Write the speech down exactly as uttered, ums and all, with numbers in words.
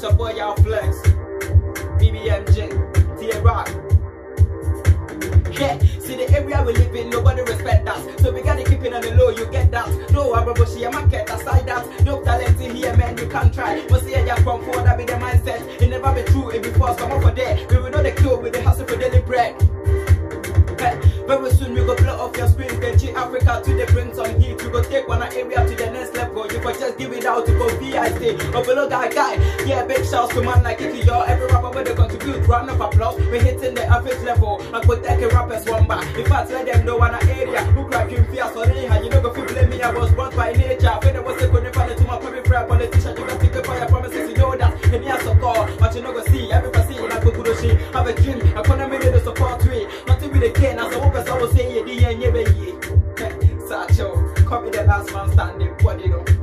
your boy YawFlex, B B M J, T A Rock. Yeah, see the area we live in, nobody respect us. So we gotta keep it on the low, you get that. No, I'm a bushy, I'm a cat, aside that. No talent in here, man, you can't try. But see, you're from forward, that be the mindset. It never be true, it be false, come up for there. We will know the clue with the hustle for daily bread. Very soon we go blow off your screen, then G Africa to the bring some heat. We go take one area to the next level. You can just give it out to go V I C or below guy guy. Yeah, big shouts to man like Iki, y'all. Every rapper where they contribute, round of applause. We're hitting the average level. And put take a rappers one back. In fact, let them know one area who crack him fierce or anyhow. You know go feel blame me, I was brought by nature. When I was a good fan to my public prayer politician, you can take it for your promises, you know that. And yes, so call, but you know go see everybody see like go good shit. Have a dream, I can't make the support to it. Nothing with the cane, as a hope as I was saying, yeah, yeah, yeah, yeah. Sacho, copy the last man standing, what you know.